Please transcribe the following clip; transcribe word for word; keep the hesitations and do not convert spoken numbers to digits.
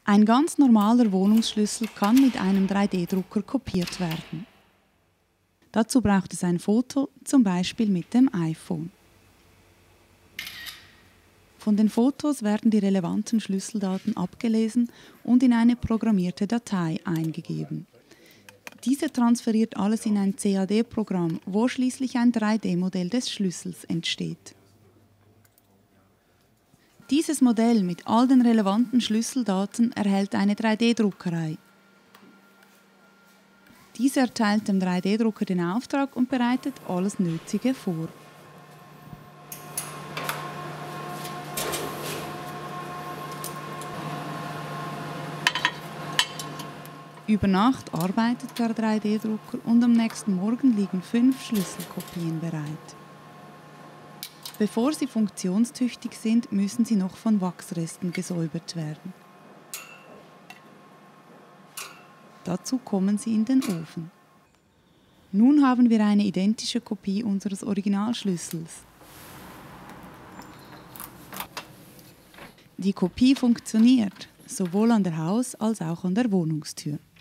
Ein ganz normaler Wohnungsschlüssel kann mit einem drei D Drucker kopiert werden. Dazu braucht es ein Foto, zum Beispiel mit dem iPhone. Von den Fotos werden die relevanten Schlüsseldaten abgelesen und in eine programmierte Datei eingegeben. Diese transferiert alles in ein C A D-Programm, wo schließlich ein drei D Modell des Schlüssels entsteht. Dieses Modell mit all den relevanten Schlüsseldaten erhält eine drei D Druckerei. Diese erteilt dem drei D Drucker den Auftrag und bereitet alles Nötige vor. Über Nacht arbeitet der drei D Drucker und am nächsten Morgen liegen fünf Schlüsselkopien bereit. Bevor sie funktionstüchtig sind, müssen sie noch von Wachsresten gesäubert werden. Dazu kommen sie in den Ofen. Nun haben wir eine identische Kopie unseres Originalschlüssels. Die Kopie funktioniert, sowohl an der Haus- als auch an der Wohnungstür.